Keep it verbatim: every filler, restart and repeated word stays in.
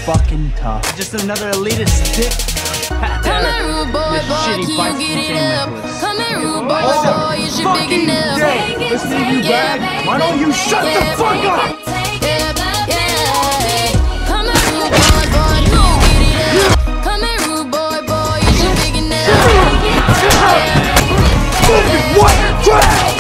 fucking tough. Just another elitist dick. Come here, rude boy, boy, can you get it up? Come here, rude boy, boy, you should big enough. Listen to you, bad. Why don't you shut the fuck up? Come here, rude boy, boy, can you get it up? Come here, rude boy, boy, you should big enough. What? Trash!